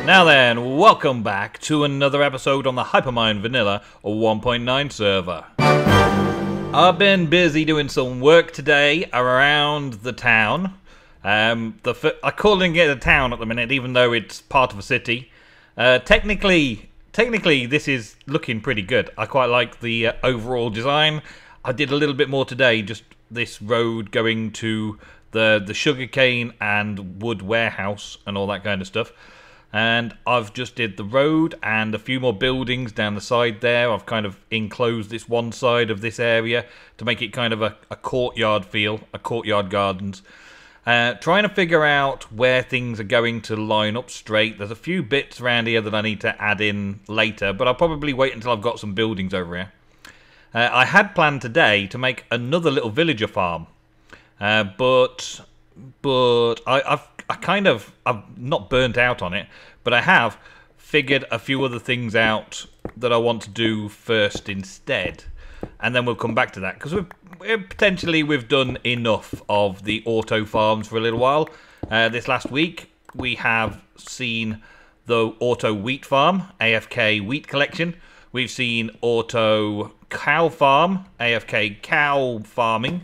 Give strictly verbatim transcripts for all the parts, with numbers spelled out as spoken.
Now then, welcome back to another episode on the Hypermind Vanilla one point nine server. I've been busy doing some work today around the town. Um, the I'm calling it a town at the minute, even though it's part of a city. Uh, technically, technically, this is looking pretty good. I quite like the uh, overall design. I did a little bit more today, just this road going to the the sugarcane and wood warehouse and all that kind of stuff. And I've just did the road and a few more buildings down the side there. I've kind of enclosed this one side of this area to make it kind of a, a courtyard feel, a courtyard gardens. Uh, trying to figure out where things are going to line up straight. There's a few bits around here that I need to add in later, but I'll probably wait until I've got some buildings over here. Uh, I had planned today to make another little villager farm, uh, but but I, I've I kind of I've not burnt out on it, but I have figured a few other things out that I want to do first instead, and then we'll come back to that because we've, we're potentially we've done enough of the auto farms for a little while. Uh, this last week we have seen the auto wheat farm, A F K wheat collection. We've seen auto cow farm, A F K cow farming.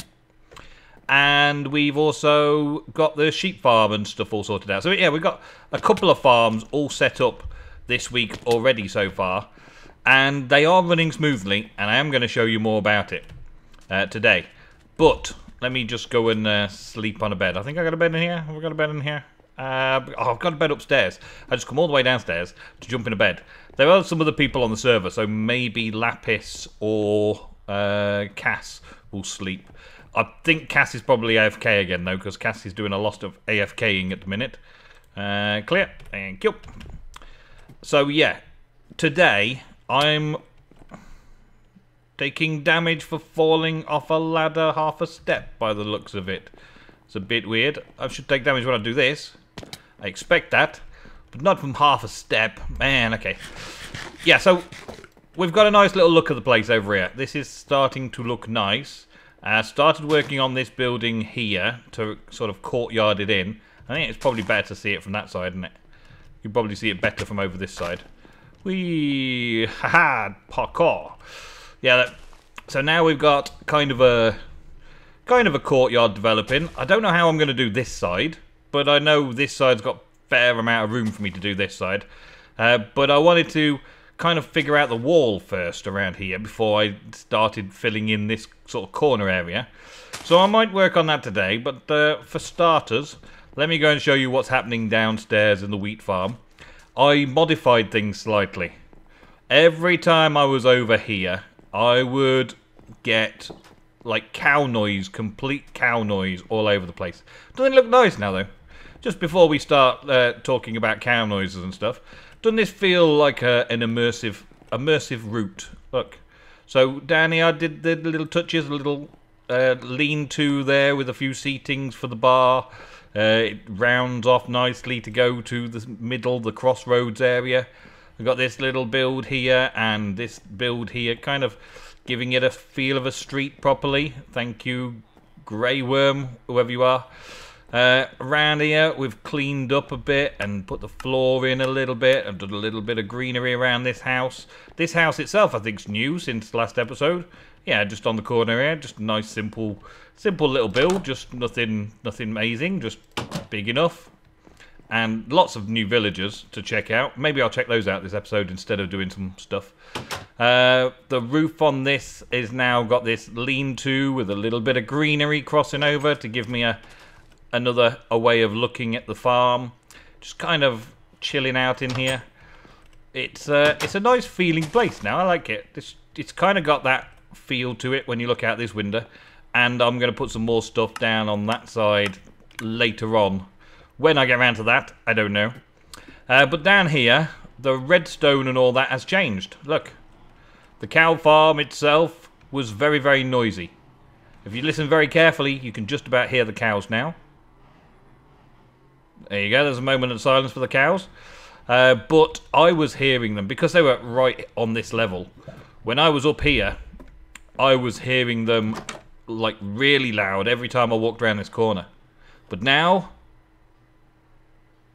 And we've also got the sheep farm and stuff all sorted out. So yeah, we've got a couple of farms all set up this week already so far. And they are running smoothly, and I am going to show you more about it uh, today. But let me just go and uh, sleep on a bed. I think I got a bed in here. Have I got a bed in here? Uh, oh, I've got a bed upstairs. I just come all the way downstairs to jump in a bed. There are some other people on the server, so maybe Lapis or uh, Cass will sleep. I think Cass is probably A F K again, though, because Cass is doing a lot of AFKing at the minute. Uh, clear. Thank you. So, yeah. Today, I'm taking damage for falling off a ladder half a step, by the looks of it. It's a bit weird. I should take damage when I do this. I expect that. But not from half a step. Man, okay. Yeah, so we've got a nice little look at the place over here. This is starting to look nice. I uh, started working on this building here to sort of courtyard it in. I think it's probably better to see it from that side, isn't it? You can probably see it better from over this side. Whee! Haha! Parkour! Yeah, that, so now we've got kind of a kind of a courtyard developing. I don't know how I'm going to do this side, but I know this side's got a fair amount of room for me to do this side. Uh, but I wanted to kind of figure out the wall first around here before I started filling in this sort of corner area. So I might work on that today, but uh, for starters, let me go and show you what's happening downstairs in the wheat farm. I modified things slightly. Every time I was over here, I would get like cow noise, complete cow noise all over the place. Doesn't it look nice now though? Just before we start uh, talking about cow noises and stuff, doesn't this feel like a, an immersive immersive route? Look. So down here I did the little touches, a little uh, lean-to there with a few seatings for the bar. Uh, it rounds off nicely to go to the middle, the crossroads area. We've got this little build here and this build here, kind of giving it a feel of a street properly. Thank you, Grey Worm, whoever you are. Uh, around here, we've cleaned up a bit and put the floor in a little bit and done a little bit of greenery around this house. This house itself, I think, is new since last episode. Yeah, just on the corner here, just a nice, simple, simple little build. Just nothing, nothing amazing, just big enough. And lots of new villagers to check out. Maybe I'll check those out this episode instead of doing some stuff. Uh, the roof on this is now got this lean-to with a little bit of greenery crossing over to give me a another a way of looking at the farm. Just kind of chilling out in here. It's uh, it's a nice feeling place now. I like it. It's, it's kind of got that feel to it when you look out this window. And I'm going to put some more stuff down on that side later on. When I get around to that, I don't know. Uh, but down here, the redstone and all that has changed. Look. The cow farm itself was very, very noisy. If you listen very carefully, you can just about hear the cows now. There you go, there's a moment of silence for the cows. Uh, but I was hearing them, because they were right on this level. When I was up here, I was hearing them like really loud every time I walked around this corner. But now,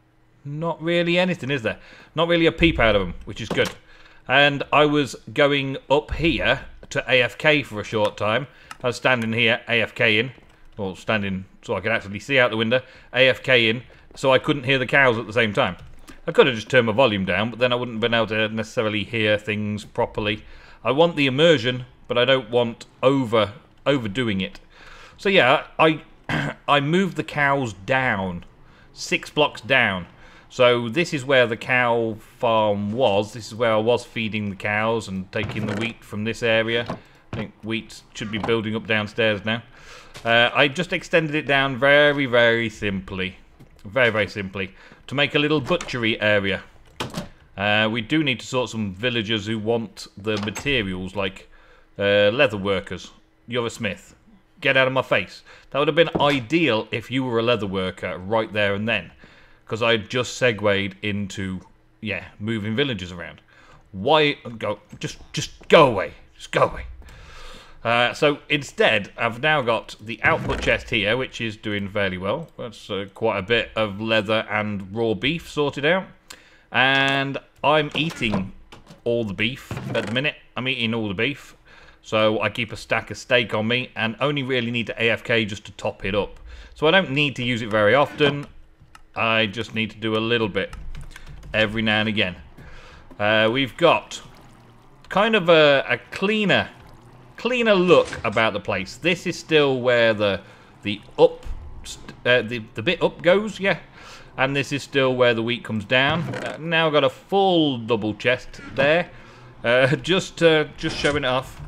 not really anything, is there? Not really a peep out of them, which is good. And I was going up here to A F K for a short time. I was standing here, AFKing, or standing so I could actually see out the window, AFKing, so I couldn't hear the cows at the same time. I could have just turned my volume down, but then I wouldn't have been able to necessarily hear things properly. I want the immersion, but I don't want over overdoing it. So yeah, I I moved the cows down, six blocks down. So this is where the cow farm was. This is where I was feeding the cows and taking the wheat from this area. I think wheat should be building up downstairs now. Uh, I just extended it down very, very simply. Very, very simply. To make a little butchery area. Uh, we do need to sort some villagers who want the materials, like uh, leather workers. You're a smith. Get out of my face. That would have been ideal if you were a leather worker right there and then. Because I just segued into, yeah, moving villagers around. Why go? Just, just go away. Just go away. Uh, so instead, I've now got the output chest here, which is doing fairly well. That's uh, quite a bit of leather and raw beef sorted out. And I'm eating all the beef at the minute. I'm eating all the beef. So I keep a stack of steak on me and only really need to A F K just to top it up. So I don't need to use it very often. I just need to do a little bit every now and again. Uh, we've got kind of a, a cleaner, cleaner look about the place. This is still where the the up, uh, the the bit up goes, yeah. And this is still where the wheat comes down. Uh, now got a full double chest there, uh, just uh, just showing it off.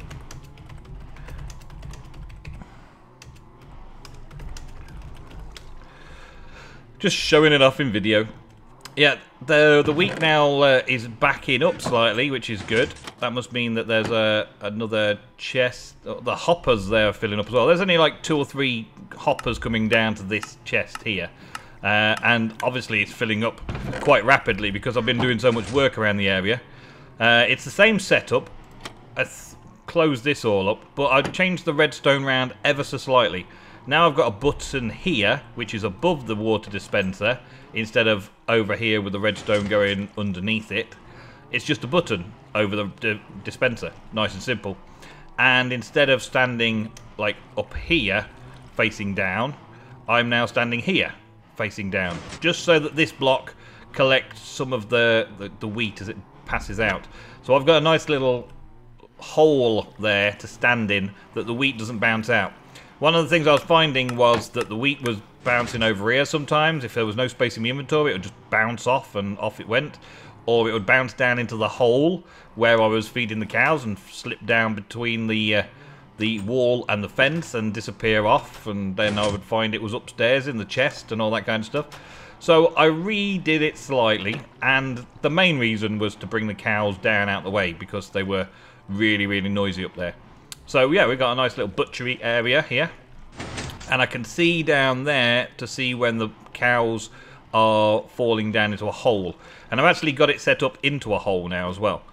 Just showing it off in video. Yeah, the the wheat now uh, is backing up slightly, which is good. That must mean that there's a another chest. The hoppers there are filling up as well. There's only like two or three hoppers coming down to this chest here. Uh, and obviously it's filling up quite rapidly because I've been doing so much work around the area. Uh, it's the same setup. I closed this all up, but I've changed the redstone round ever so slightly. Now I've got a button here, which is above the water dispenser, instead of over here with the redstone going underneath it. It's just a button over the di dispenser. Nice and simple. And instead of standing like up here, facing down, I'm now standing here, facing down. Just so that this block collects some of the, the, the wheat as it passes out. So I've got a nice little hole there to stand in that the wheat doesn't bounce out. One of the things I was finding was that the wheat was bouncing over here sometimes. If there was no space in the inventory, it would just bounce off and off it went. Or it would bounce down into the hole where I was feeding the cows and slip down between the uh, the wall and the fence and disappear off. And then I would find it was upstairs in the chest and all that kind of stuff. So I redid it slightly. And the main reason was to bring the cows down out the way because they were really, really noisy up there. So yeah, we've got a nice little butchery area here. And I can see down there to see when the cows are falling down into a hole. And I've actually got it set up into a hole now as well.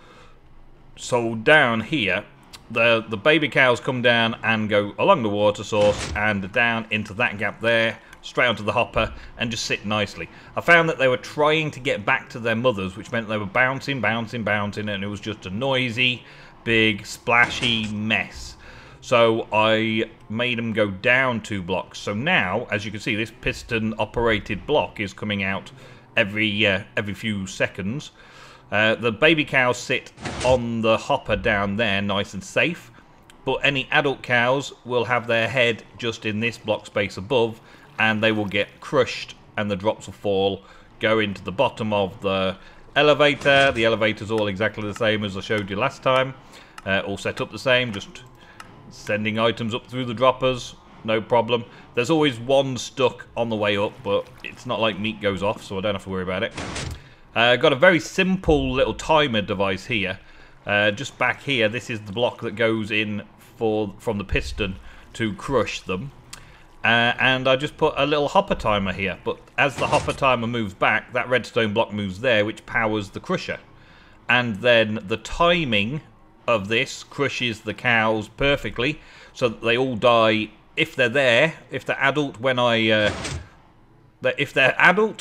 So down here, the, the baby cows come down and go along the water source and down into that gap there, straight onto the hopper, and just sit nicely. I found that they were trying to get back to their mothers, which meant they were bouncing, bouncing, bouncing, and it was just a noisy, big, splashy mess. So I made them go down two blocks. So now, as you can see, this piston-operated block is coming out every uh, every few seconds. Uh, the baby cows sit on the hopper down there, nice and safe. But any adult cows will have their head just in this block space above, and they will get crushed, and the drops will fall, go into the bottom of the elevator. The elevator's all exactly the same as I showed you last time. Uh, all set up the same, just sending items up through the droppers, no problem. There's always one stuck on the way up, but it's not like meat goes off, so I don't have to worry about it. Uh, got a very simple little timer device here. Uh, just back here, this is the block that goes in for from the piston to crush them. Uh, and I just put a little hopper timer here, but as the hopper timer moves back, that redstone block moves there, which powers the crusher. And then the timing of this crushes the cows perfectly, so that they all die if they're there. If they're adult when I, uh, if they're adult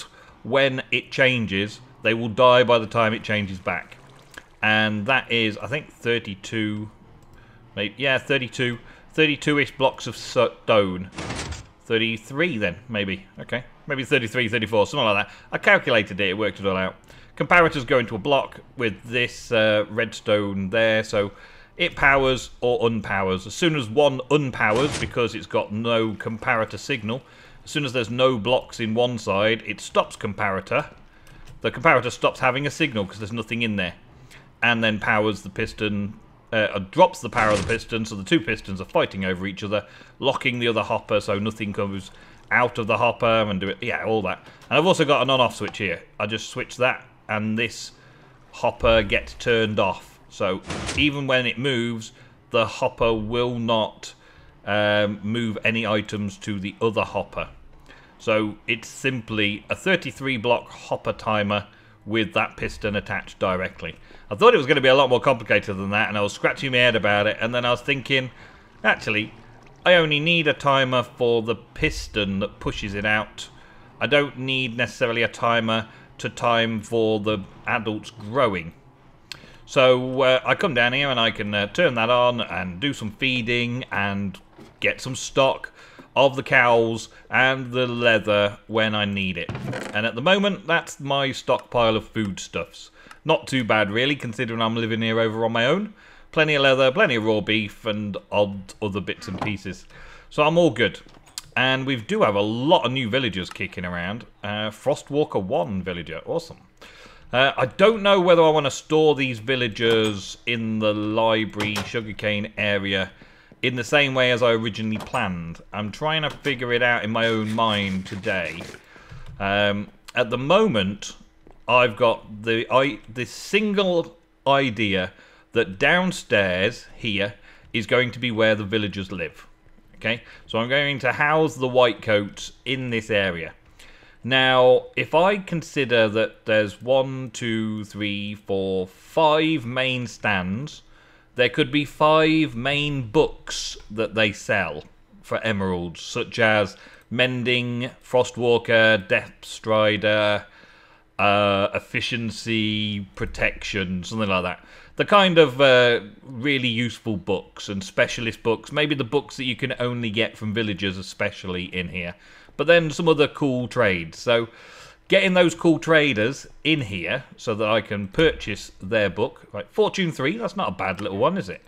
when it changes, they will die by the time it changes back. And that is, I think, thirty-two, maybe, yeah, thirty-two, thirty-two-ish blocks of stone. thirty-three then, maybe, okay. Maybe thirty-three, thirty-four, something like that. I calculated it, it worked it all out. Comparators go into a block with this uh, redstone there, so it powers or unpowers. As soon as one unpowers, because it's got no comparator signal, as soon as there's no blocks in one side, it stops comparator. The comparator stops having a signal because there's nothing in there. And then powers the piston, uh, drops the power of the piston, so the two pistons are fighting over each other, locking the other hopper so nothing comes out of the hopper and do it, yeah, all that. And I've also got an on-off switch here. I just switch that and this hopper gets turned off. So even when it moves, the hopper will not um, move any items to the other hopper. So it's simply a thirty-three block hopper timer with that piston attached directly. I thought it was going to be a lot more complicated than that, and I was scratching my head about it, and then I was thinking, actually, I only need a timer for the piston that pushes it out. I don't need necessarily a timer to time for the adults growing. So uh, I come down here and I can uh, turn that on and do some feeding and get some stock of the cows and the leather when I need it. And at the moment, that's my stockpile of foodstuffs. Not too bad, really, considering I'm living here over on my own. Plenty of leather, plenty of raw beef, and odd other bits and pieces. So I'm all good. And we do have a lot of new villagers kicking around. Uh, Frostwalker one villager, awesome. Uh, I don't know whether I want to store these villagers in the library sugarcane area in the same way as I originally planned. I'm trying to figure it out in my own mind today. Um, at the moment, I've got the I this single idea that downstairs here is going to be where the villagers live. Okay, so I'm going to house the whitecoats in this area. Now, if I consider that there's one, two, three, four, five main stands, there could be five main books that they sell for emeralds, such as Mending, Frostwalker, Depth Strider, uh, Efficiency, Protection, something like that. The kind of uh, really useful books and specialist books, maybe the books that you can only get from villagers especially in here. But then some other cool trades. So getting those cool traders in here so that I can purchase their book. Right, Fortune three, that's not a bad little one, is it?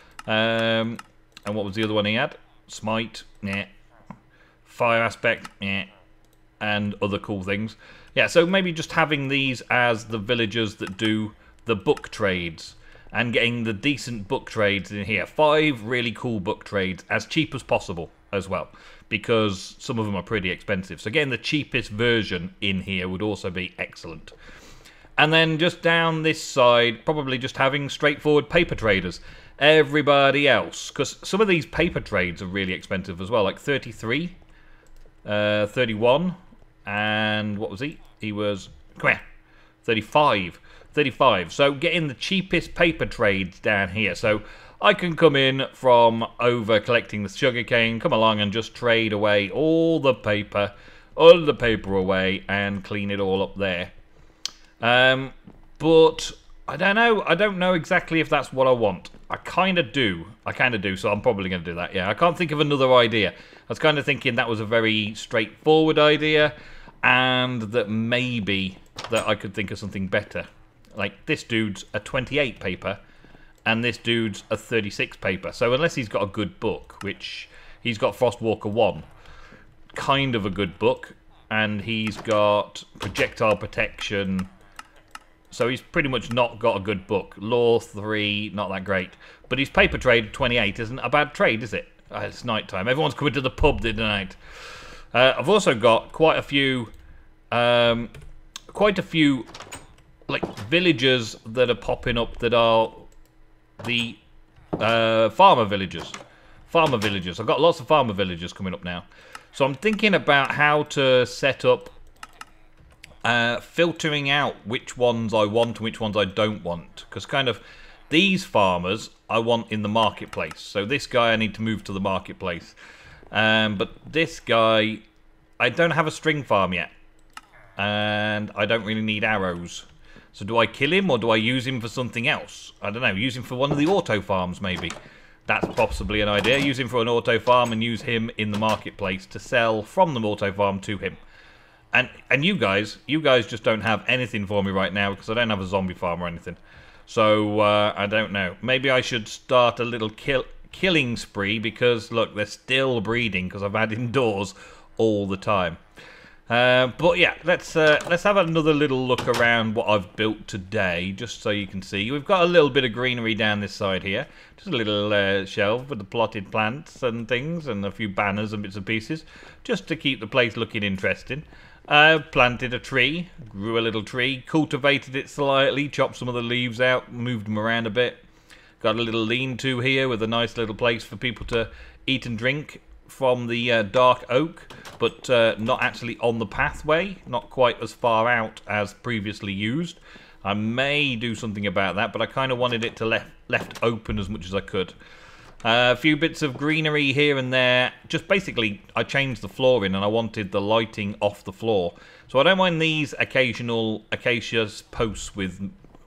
Um, and what was the other one he had? Smite, yeah. Fire Aspect, yeah. And other cool things. Yeah, so maybe just having these as the villagers that do the book trades. And getting the decent book trades in here. Five really cool book trades, as cheap as possible as well. Because some of them are pretty expensive. So getting the cheapest version in here would also be excellent. And then just down this side, probably just having straightforward paper traders. Everybody else. Because some of these paper trades are really expensive as well. Like thirty-three, uh, thirty-one, and what was he? He was, come here, thirty-five. thirty-five. So getting the cheapest paper trades down here. So I can come in from over collecting the sugarcane, come along and just trade away all the paper, all the paper away and clean it all up there. Um, but I don't know. I don't know exactly if that's what I want. I kind of do. I kind of do, so I'm probably going to do that. Yeah, I can't think of another idea. I was kind of thinking that was a very straightforward idea and that maybe that I could think of something better. Like this dude's a twenty-eight paper. And this dude's a thirty-six paper. So unless he's got a good book, which he's got Frostwalker one, kind of a good book. And he's got Projectile Protection. So he's pretty much not got a good book. Law three, not that great. But his paper trade, twenty-eight, isn't a bad trade, is it? Uh, it's night time. Everyone's coming to the pub tonight. Uh, I've also got quite a few... Um, quite a few like villagers that are popping up that are... the uh, farmer villagers. Farmer villagers. I've got lots of farmer villagers coming up now. So I'm thinking about how to set up uh, filtering out which ones I want and which ones I don't want. Because kind of these farmers I want in the marketplace. So this guy I need to move to the marketplace. Um, but this guy, I don't have a string farm yet. and I don't really need arrows. So do I kill him or do I use him for something else? I don't know, use him for one of the auto farms maybe. That's possibly an idea. Use him for an auto farm and use him in the marketplace to sell from the auto farm to him. And and you guys, you guys just don't have anything for me right now because I don't have a zombie farm or anything. So uh, I don't know. Maybe I should start a little kill killing spree because look, they're still breeding because I've had indoors all the time. Uh, but yeah, let's uh, let's have another little look around what I've built today, just so you can see. We've got a little bit of greenery down this side here, just a little uh, shelf with the plotted plants and things, and a few banners and bits and pieces, just to keep the place looking interesting. Uh, planted a tree, grew a little tree, cultivated it slightly, chopped some of the leaves out, moved them around a bit. Got a little lean-to here with a nice little place for people to eat and drink from the uh, dark oak, but uh, not actually on the pathway, not quite as far out as previously used. I may do something about that, but I kind of wanted it to left left open as much as I could. Uh, a few bits of greenery here and there. Just basically, I changed the flooring and I wanted the lighting off the floor. So I don't mind these occasional acacia posts with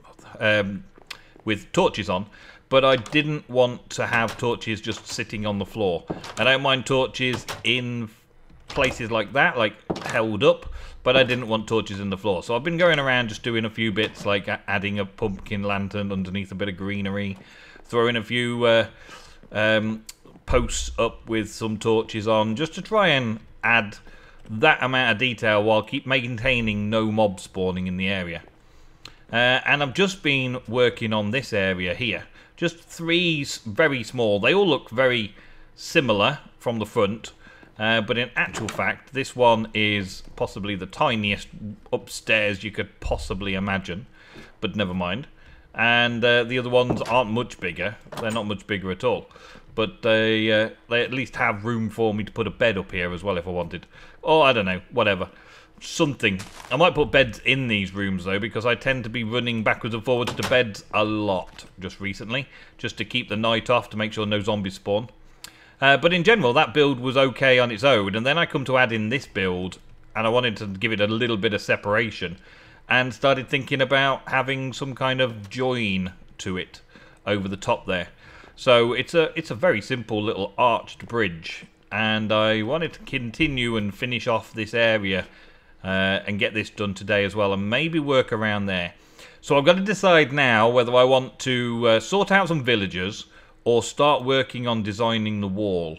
um, with torches on. But I didn't want to have torches just sitting on the floor. I don't mind torches in places like that, like held up, but I didn't want torches in the floor. So I've been going around just doing a few bits, like adding a pumpkin lantern underneath a bit of greenery, throwing a few uh, um, posts up with some torches on, just to try and add that amount of detail while keep maintaining no mob spawning in the area. Uh, and I've just been working on this area here. Just three very small. They all look very similar from the front, uh, but in actual fact, this one is possibly the tiniest upstairs you could possibly imagine, but never mind. And uh, the other ones aren't much bigger. They're not much bigger at all. But they, uh, they at least have room for me to put a bed up here as well if I wanted. Or, I don't know, whatever. Something. I might put beds in these rooms though, because I tend to be running backwards and forwards to beds a lot just recently, just to keep the night off, to make sure no zombies spawn. Uh, but in general, that build was okay on its own, and then I come to add in this build, and I wanted to give it a little bit of separation, and started thinking about having some kind of join to it over the top there. So it's a it's a very simple little arched bridge, and I wanted to continue and finish off this area. Uh, and get this done today as well, and maybe work around there. So I've got to decide now whether I want to uh, sort out some villagers or start working on designing the wall.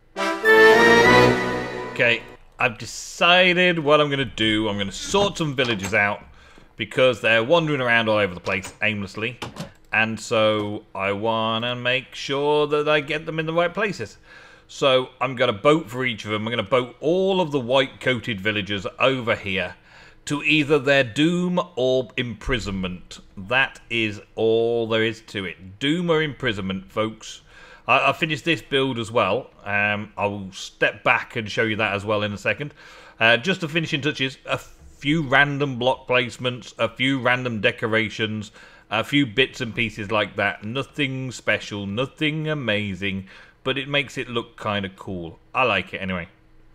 Okay, I've decided what I'm going to do. I'm going to sort some villagers out because they're wandering around all over the place aimlessly, and so I want to make sure that I get them in the right places. So I'm going to boat for each of them. I'm going to boat all of the white-coated villagers over here to either their doom or imprisonment. That is all there is to it. Doom or imprisonment, folks. I I'll finish this build as well. Um, I'll step back and show you that as well in a second. Uh, just the finishing touches, a few random block placements, a few random decorations, a few bits and pieces like that. Nothing special, nothing amazing. But it makes it look kind of cool. I like it anyway.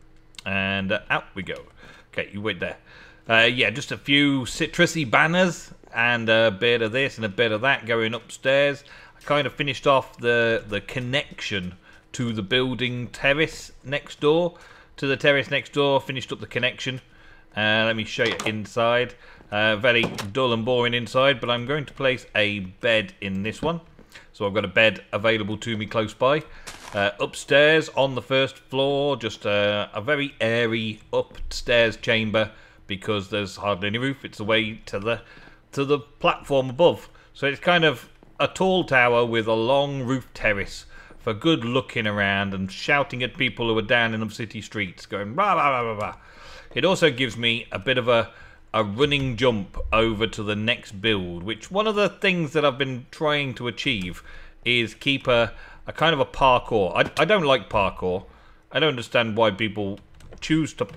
And uh, out we go. Okay, you wait there. Uh, yeah, just a few citrusy banners and a bit of this and a bit of that going upstairs. I kind of finished off the, the connection to the building terrace next door. To the terrace next door, finished up the connection. Uh, let me show you inside. Uh, very dull and boring inside, but I'm going to place a bed in this one. So I've got a bed available to me close by. Uh, upstairs on the first floor, just uh, a very airy upstairs chamber because there's hardly any roof. It's away to the to the platform above. So it's kind of a tall tower with a long roof terrace for good looking around and shouting at people who are down in the city streets, going blah blah blah blah blah. It also gives me a bit of a a running jump over to the next build, which one of the things that I've been trying to achieve is keep a, a kind of a parkour. I, I don't like parkour. I don't understand why people choose to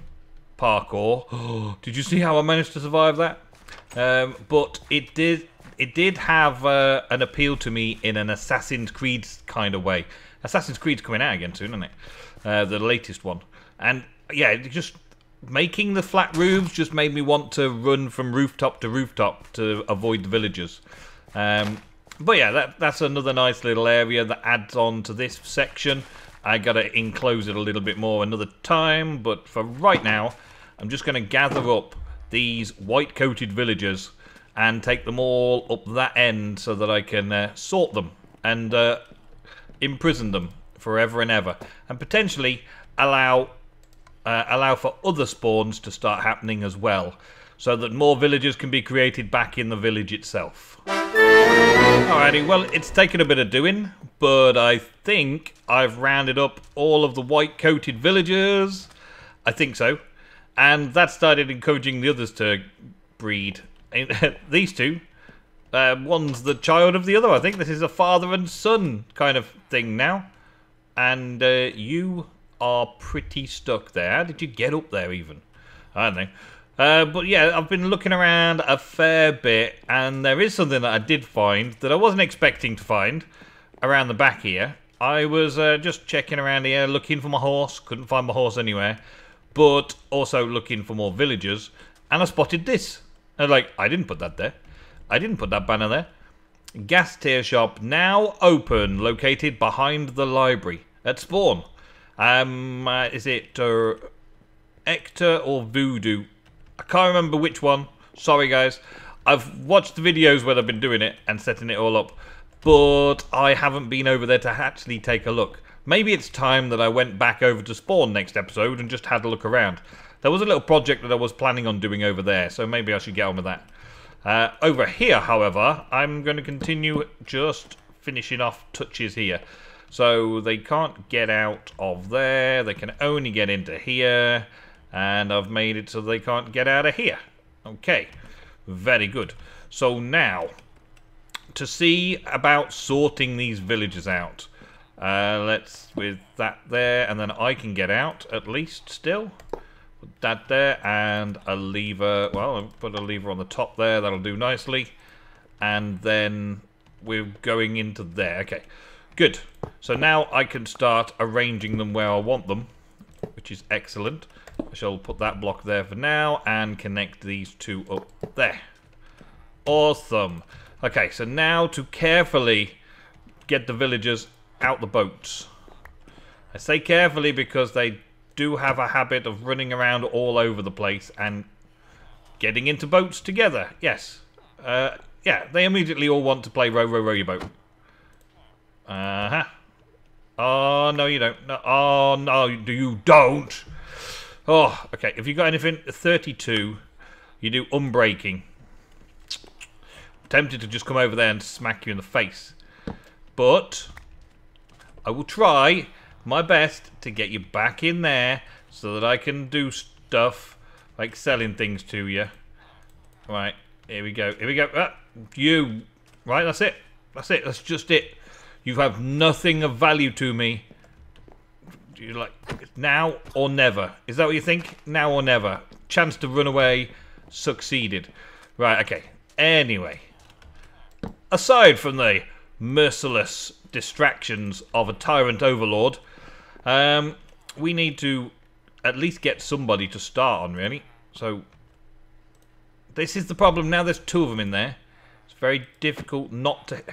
parkour. Did you see how I managed to survive that? Um, but it did it did have uh, an appeal to me in an Assassin's Creed kind of way. Assassin's Creed's coming out again soon, isn't it? Uh, the latest one. And yeah, it just making the flat roofs just made me want to run from rooftop to rooftop to avoid the villagers. Um, but yeah, that, that's another nice little area that adds on to this section. I gotta enclose it a little bit more another time, but for right now, I'm just gonna gather up these white-coated villagers and take them all up that end so that I can uh, sort them and uh, imprison them forever and ever, and potentially allow uh, allow for other spawns to start happening as well, so that more villagers can be created back in the village itself. Alrighty, well, it's taken a bit of doing, but I think I've rounded up all of the white-coated villagers. I think so. And that started encouraging the others to breed. These two, uh, one's the child of the other. I think this is a father and son kind of thing now. And uh, you are pretty stuck there. How did you get up there even? I don't know. Uh, but yeah, I've been looking around a fair bit, and there is something that I did find that I wasn't expecting to find around the back here. I was uh, just checking around here, looking for my horse. Couldn't find my horse anywhere. But also looking for more villagers, and I spotted this. I was like, I didn't put that there. I didn't put that banner there. Gas tier shop now open, located behind the library at spawn. Um, uh, is it uh, Ector or Voodoo? I can't remember which one. Sorry, guys. I've watched the videos where I've been doing it and setting it all up, but I haven't been over there to actually take a look. Maybe it's time that I went back over to spawn next episode and just had a look around. There was a little project that I was planning on doing over there, so maybe I should get on with that. Uh, over here, however, I'm going to continue just finishing off touches here. So they can't get out of there, they can only get into here, and I've made it so they can't get out of here. Okay, very good. So now, to see about sorting these villagers out. Uh, let's, with that there, and then I can get out, at least, still. Put that there, and a lever, well, I'll put a lever on the top there, that'll do nicely. And then we're going into there, okay. Good, so now I can start arranging them where I want them, which is excellent. I shall put that block there for now, and connect these two up there. Awesome. Okay, so now to carefully get the villagers out the boats. I say carefully because they do have a habit of running around all over the place and getting into boats together. Yes. Uh, yeah, they immediately all want to play row, row, row your boat. Uh-huh. Oh, no, you don't. No, oh, no, you don't. Oh, okay. If you got anything, thirty-two, you do unbreaking. I'm tempted to just come over there and smack you in the face. But I will try my best to get you back in there so that I can do stuff like selling things to you. Right, here we go. Here we go. Ah, you. Right, that's it. That's it. That's just it. You have nothing of value to me. You're like, now or never. Is that what you think? Now or never. Chance to run away. Succeeded. Right, okay. Anyway. Aside from the merciless distractions of a tyrant overlord, um, we need to at least get somebody to start on, really. So, this is the problem. Now there's two of them in there. It's very difficult not to...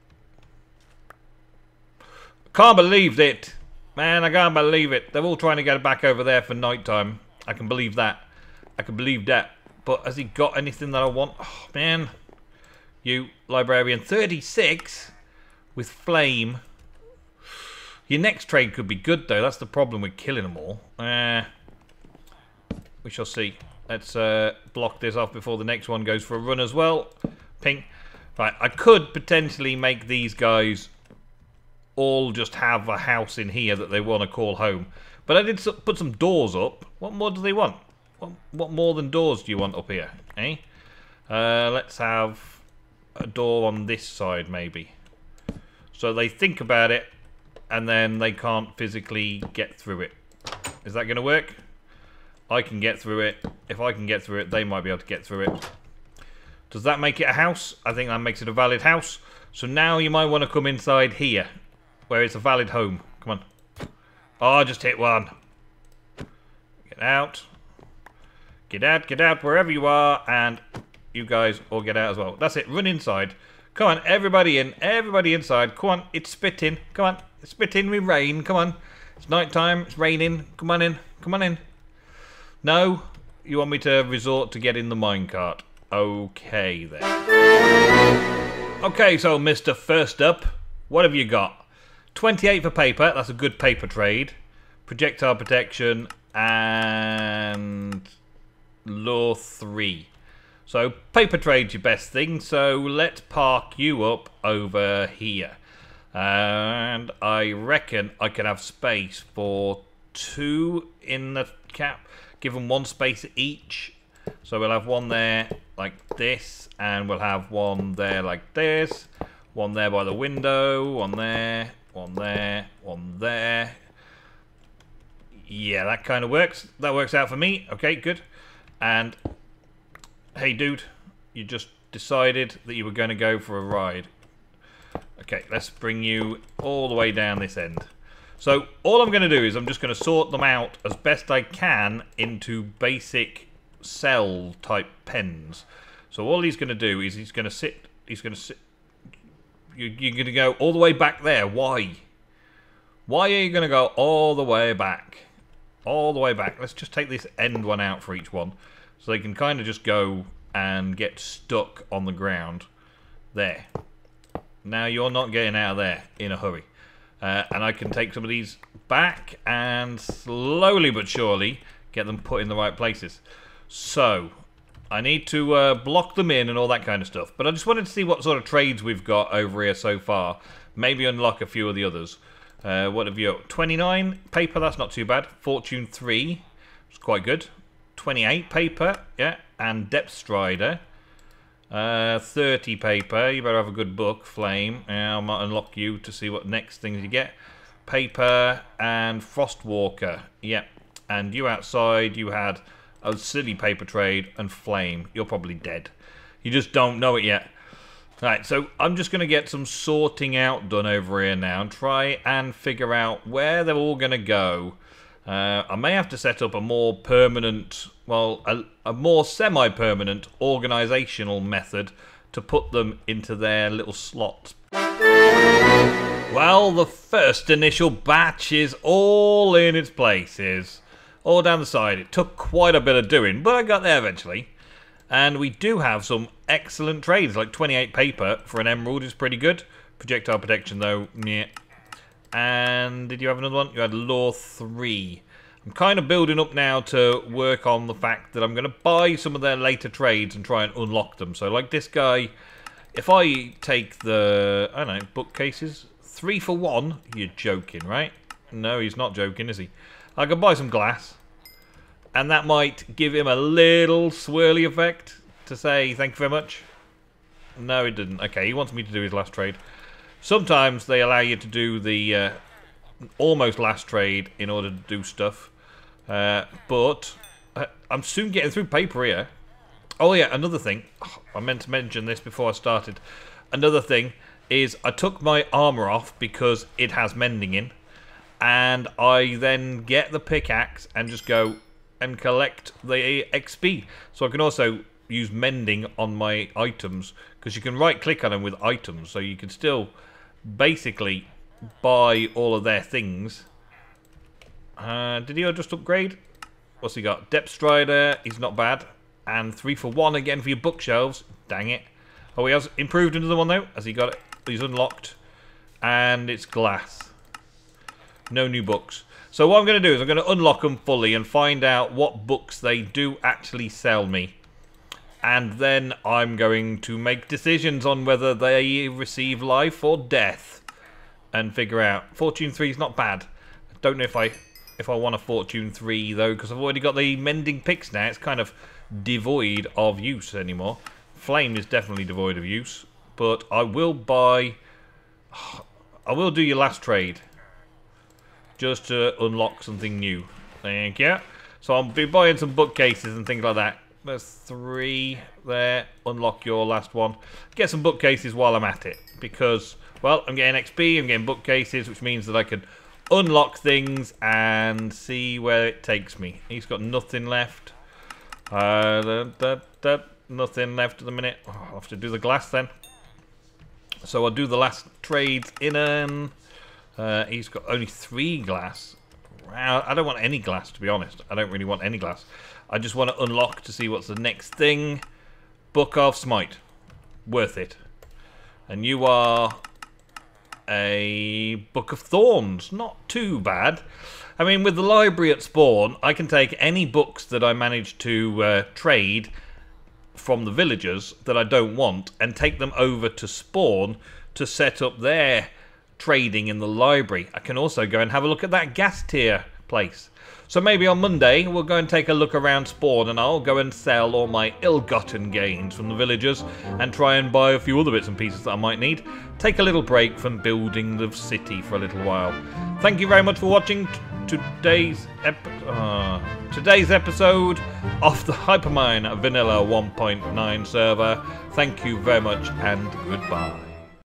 Can't believe it. Man, I can't believe it. They're all trying to get back over there for night time. I can believe that. I can believe that. But has he got anything that I want? Oh, man. You, librarian. thirty-six with flame. Your next trade could be good, though. That's the problem with killing them all. Uh, we shall see. Let's uh, block this off before the next one goes for a run as well. Ping. Right, I could potentially make these guys all just have a house in here that they want to call home. But I did put some doors up. What more do they want? What, what more than doors do you want up here? Eh? Uh, let's have a door on this side, maybe. So they think about it, and then they can't physically get through it. Is that going to work? I can get through it. If I can get through it, they might be able to get through it. Does that make it a house? I think that makes it a valid house. So now you might want to come inside here, where it's a valid home. Come on. Oh, I just hit one. Get out. Get out, get out, wherever you are, and you guys all get out as well. That's it, run inside. Come on, everybody in, everybody inside. Come on, it's spitting. Come on, it's spitting with rain. Come on, it's night time, it's raining. Come on in, come on in. No, you want me to resort to getting the minecart. Okay, then. Okay, so Mister First Up, what have you got? twenty-eight for paper, that's a good paper trade. Projectile protection, and law three. So paper trade's your best thing, so let's park you up over here. And I reckon I can have space for two in the cap. Give them one space each. So we'll have one there like this, and we'll have one there like this. One there by the window, one there, one there, one there. Yeah, that kind of works. That works out for me. Okay, good. And hey, dude, you just decided that you were going to go for a ride. Okay, let's bring you all the way down this end. So all I'm going to do is I'm just going to sort them out as best I can into basic cell type pens. So all he's going to do is he's going to sit. He's going to sit. You, you're going to go all the way back there. Why? Why are you going to go all the way back? All the way back. Let's just take this end one out for each one. So they can kind of just go and get stuck on the ground. There. Now you're not getting out of there in a hurry. Uh, and I can take some of these back and slowly but surely get them put in the right places. So, I need to uh, block them in and all that kind of stuff. But I just wanted to see what sort of trades we've got over here so far. Maybe unlock a few of the others. Uh, what have you got? twenty-nine paper, that's not too bad. Fortune three, it's quite good. twenty-eight paper, yeah, and Depth Strider. Uh, thirty paper, you better have a good book. Flame, yeah, I might unlock you to see what next things you get. Paper and Frostwalker, yeah. And you outside, you had a silly paper trade and Flame. You're probably dead. You just don't know it yet. Right, so I'm just going to get some sorting out done over here now and try and figure out where they're all going to go. Uh, I may have to set up a more permanent, well, a, a more semi-permanent organisational method to put them into their little slots. Well, the first initial batch is all in its places. All down the side. It took quite a bit of doing, but I got there eventually. And we do have some excellent trades, like twenty-eight paper for an emerald is pretty good. Projectile protection, though, yeah. And did you have another one? You had law three. I'm kind of building up now to work on the fact that I'm going to buy some of their later trades and try and unlock them. So, like this guy, if I take the, I don't know, bookcases, three for one, you're joking, right? No, he's not joking, is he? I can buy some glass. And that might give him a little swirly effect to say thank you very much. No, it didn't. Okay, he wants me to do his last trade. Sometimes they allow you to do the uh, almost last trade in order to do stuff. Uh, but uh, I'm soon getting through paper here. Oh yeah, another thing. Oh, I meant to mention this before I started. Another thing is I took my armor off because it has mending in. And I then get the pickaxe and just go and collect the X P. So I can also use mending on my items because you can right click on them with items, so you can still basically buy all of their things. Uh, did he just upgrade? What's he got? Depth Strider, he's not bad. And three for one again for your bookshelves. Dang it. Oh, he has improved another one though. Has he got it? He's unlocked. And it's glass. No new books. So what I'm going to do is I'm going to unlock them fully and find out what books they do actually sell me. And then I'm going to make decisions on whether they receive life or death. And figure out. Fortune three is not bad. I don't know if I if I want a Fortune three though, because I've already got the mending picks now. It's kind of devoid of use anymore. Flame is definitely devoid of use. But I will buy... I will do your last trade. Just to unlock something new. Thank you. So I'll be buying some bookcases and things like that. There's three there. Unlock your last one. Get some bookcases while I'm at it. Because, well, I'm getting X P, I'm getting bookcases, which means that I can unlock things and see where it takes me. He's got nothing left. Uh, that, that, that, nothing left at the minute. Oh, I'll have to do the glass then. So I'll do the last trades in him. Uh, he's got only three glass. Wow, I don't want any glass, to be honest. I don't really want any glass. I just want to unlock to see what's the next thing. Book of Smite. Worth it. And you are a Book of Thorns. Not too bad. I mean, with the library at spawn, I can take any books that I manage to uh, trade from the villagers that I don't want and take them over to spawn to set up their trading in the library. I can also go and have a look at that gas tier place. So maybe on Monday we'll go and take a look around spawn and I'll go and sell all my ill-gotten gains from the villagers and try and buy a few other bits and pieces that I might need. Take a little break from building the city for a little while. Thank you very much for watching today's ep uh, today's episode of the Hypermine Vanilla one point nine server. Thank you very much and goodbye.